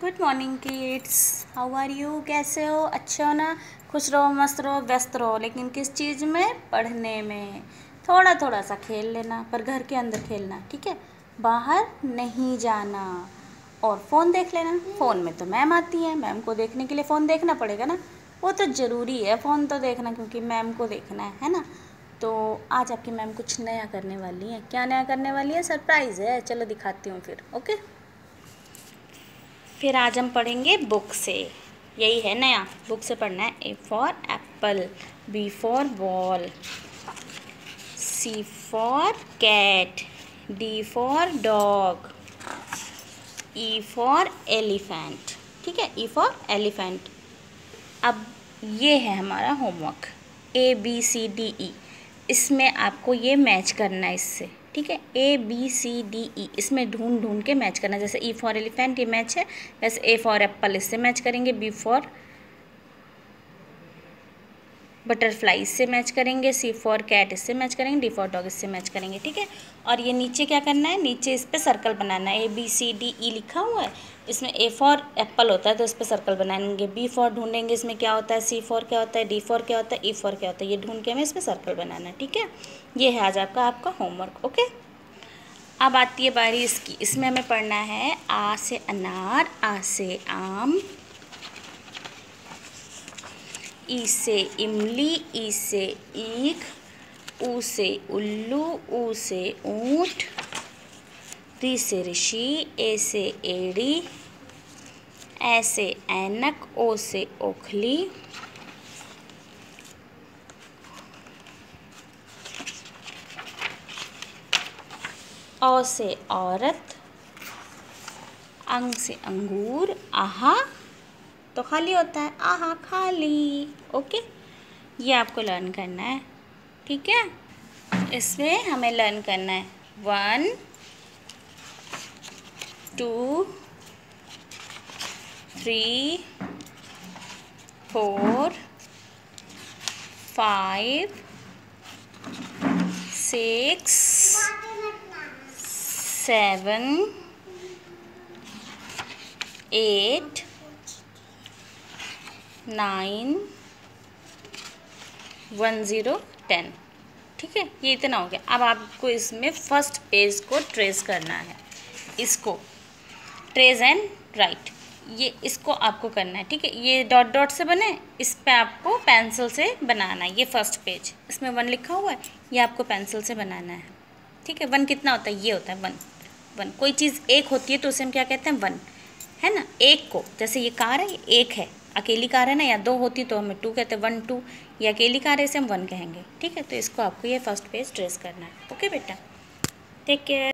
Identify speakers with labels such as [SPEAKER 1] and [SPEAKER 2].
[SPEAKER 1] Good morning kids, how are you? कैसे हो? अच्छे हो ना? खुश रहो, मस्त रहो, व्यस्त रहो, लेकिन किस चीज़ में? पढ़ने में। थोड़ा थोड़ा सा खेल लेना, पर घर के अंदर खेलना, ठीक है? बाहर नहीं जाना। और फ़ोन देख लेना। फ़ोन में तो मैम आती है, मैम को देखने के लिए फ़ोन देखना पड़ेगा ना। वो तो ज़रूरी है फ़ोन तो देखना, क्योंकि मैम को देखना है ना। तो आज आपकी मैम कुछ नया करने वाली है। क्या नया करने वाली है? सरप्राइज़ है। चलो दिखाती हूँ फिर, ओके? फिर आज हम पढ़ेंगे बुक से। यही है नया, बुक से पढ़ना है। A for apple, B for ball, C for cat, D for dog, E for elephant. ठीक है, ई फॉर एलिफेंट। अब ये है हमारा homework, A B C D E. इसमें आपको ये मैच करना है इससे, ठीक है? ए बी सी डी ई, इसमें ढूंढ ढूंढ के मैच करना है। जैसे ई फॉर एलिफेंट ये मैच है, वैसे ए फॉर एप्पल इससे मैच करेंगे, बी फॉर बटरफ्लाई इससे मैच करेंगे, सी फॉर कैट इससे मैच करेंगे, डी फॉर डॉग इससे मैच करेंगे, ठीक है? और ये नीचे क्या करना है? नीचे इस पर सर्कल बनाना है। ए बी सी डी ई लिखा हुआ है, इसमें ए फॉर एप्पल होता है तो इस पर सर्कल बनाएंगे, बी फॉर ढूंढेंगे इसमें क्या होता है, सी फॉर क्या होता है, डी फॉर क्या होता है, ई फॉर क्या होता है, ये ढूंढ के हमें इस पर सर्कल बनाना है, ठीक है? ये है आज आपका होमवर्क, ओके? अब आती है बारी इसकी। इसमें हमें पढ़ना है आ से अनार, आ से आम, ई से इमली, ई से ईख, ऊ से उल्लू, ऊ से ऊँट, री से ऋषि, ए से एड़ी, ए से ऐनक, ओ से ओखली, औ से औरत, अंग से अंगूर, आहा तो खाली होता है, आहा खाली, ओके? ये आपको लर्न करना है, ठीक है? इसमें हमें लर्न करना है 1 2 3 4 5 6 7 8 9 1 0 10, ठीक है? ये इतना हो गया। अब आपको इसमें फर्स्ट पेज को ट्रेस करना है, इसको ट्रेस एंड राइट, ये इसको आपको करना है, ठीक है? ये डॉट डॉट से बने, इस पे आपको पेंसिल से बनाना है। ये फर्स्ट पेज, इसमें 1 लिखा हुआ है, ये आपको पेंसिल से बनाना है, ठीक है? 1 कितना होता है? ये होता है 1। कोई चीज़ एक होती है तो उसे हम क्या कहते हैं? 1, है ना? एक को, जैसे ये कार है, ये एक है, अकेली कार है ना, या 2 होती तो हमें 2 कहते हैं, 1 2। ये अकेली कार है, इसे हम 1 कहेंगे, ठीक है? तो इसको आपको ये फर्स्ट पेज ट्रेस करना है, ओके बेटा? Take care.